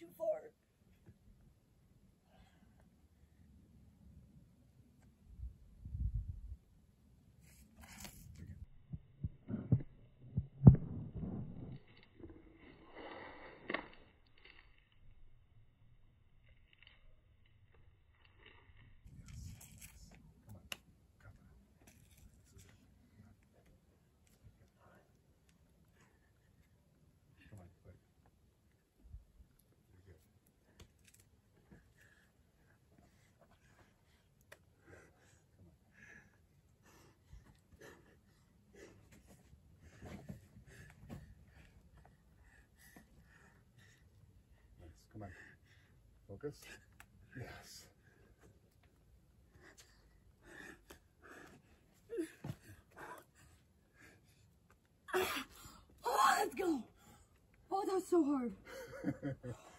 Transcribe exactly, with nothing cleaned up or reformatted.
too far. Come on. Focus. Yes. Oh, let's go. Oh, that was so hard.